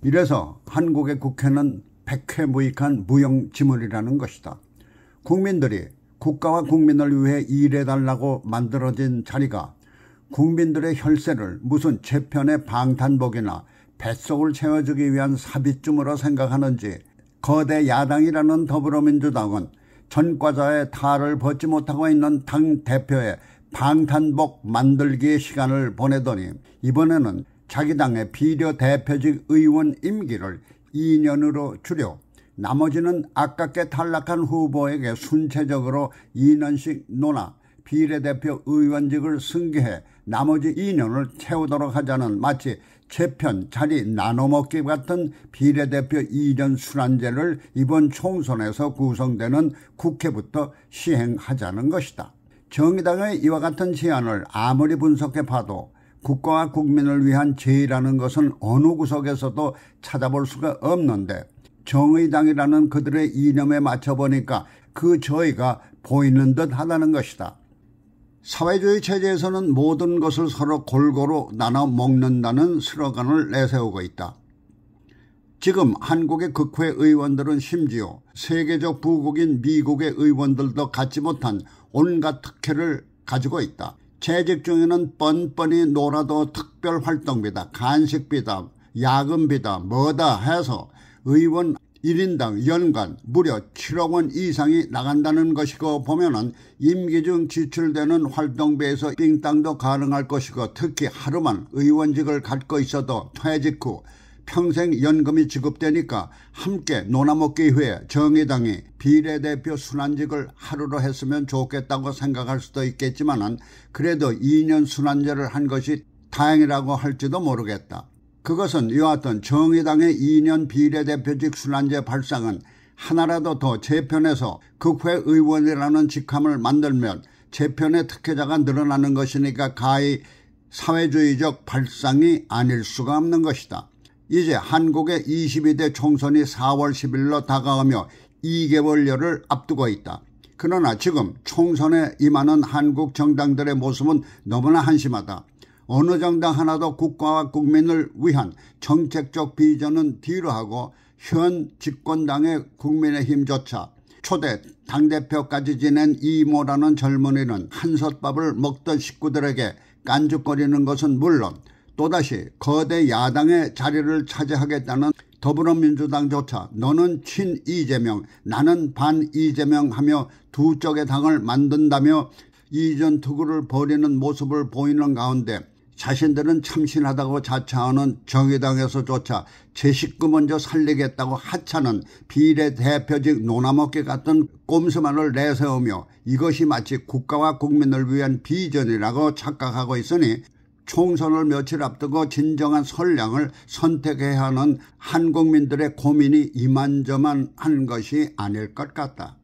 이래서 한국의 국회는 백회무익한 무용지물이라는 것이다. 국민들이 국가와 국민을 위해 일해달라고 만들어진 자리가 국민들의 혈세를 무슨 재편의 방탄복이나 뱃속을 채워주기 위한 삽입쯤으로 생각하는지 거대 야당이라는 더불어민주당은 전과자의 탈을 벗지 못하고 있는 당대표의 방탄복 만들기의 시간을 보내더니 이번에는 자기 당의 비례대표직 의원 임기를 2년으로 줄여 나머지는 아깝게 탈락한 후보에게 순차적으로 2년씩 논아 비례대표 의원직을 승계해 나머지 2년을 채우도록 하자는 마치 재편 자리 나눠먹기 같은 비례대표 2년 순환제를 이번 총선에서 구성되는 국회부터 시행하자는 것이다. 정의당의 이와 같은 제안을 아무리 분석해 봐도 국가와 국민을 위한 제의라는 것은 어느 구석에서도 찾아볼 수가 없는데 정의당이라는 그들의 이념에 맞춰보니까 그 저의가 보이는 듯 하다는 것이다. 사회주의 체제에서는 모든 것을 서로 골고루 나눠 먹는다는 슬로건을 내세우고 있다. 지금 한국의 국회 의원들은 심지어 세계적 부국인 미국의 의원들도 갖지 못한 온갖 특혜를 가지고 있다. 재직 중에는 뻔뻔히 놀아도 특별 활동비다, 간식비다, 야근비다, 뭐다 해서 의원 1인당 연간 무려 7억 원 이상이 나간다는 것이고 보면은 임기 중 지출되는 활동비에서 빙땅도 가능할 것이고 특히 하루만 의원직을 갖고 있어도 퇴직 후 평생 연금이 지급되니까 함께 놀아먹기 위해 정의당이 비례대표 순환직을 하루로 했으면 좋겠다고 생각할 수도 있겠지만은 그래도 2년 순환제를 한 것이 다행이라고 할지도 모르겠다. 그것은 여하튼 정의당의 2년 비례대표직 순환제 발상은 하나라도 더 재편해서 국회의원이라는 직함을 만들면 재편의 특혜자가 늘어나는 것이니까 가히 사회주의적 발상이 아닐 수가 없는 것이다. 이제 한국의 22대 총선이 4월 10일로 다가오며 2개월여를 앞두고 있다. 그러나 지금 총선에 임하는 한국 정당들의 모습은 너무나 한심하다. 어느 정당 하나도 국가와 국민을 위한 정책적 비전은 뒤로하고 현 집권당의 국민의힘조차 초대 당대표까지 지낸 이모라는 젊은이는 한솥밥을 먹던 식구들에게 깐죽거리는 것은 물론 또다시 거대 야당의 자리를 차지하겠다는 더불어민주당조차 너는 친 이재명, 나는 반 이재명 하며 두 쪽의 당을 만든다며 이전 투구를 벌이는 모습을 보이는 가운데 자신들은 참신하다고 자처하는 정의당에서조차 제 식구 먼저 살리겠다고 하찮은 비례대표직 논아먹기 같은 꼼수만을 내세우며 이것이 마치 국가와 국민을 위한 비전이라고 착각하고 있으니 총선을 며칠 앞두고 진정한 선량을 선택해야 하는 한국민들의 고민이 이만저만한 것이 아닐 것 같다.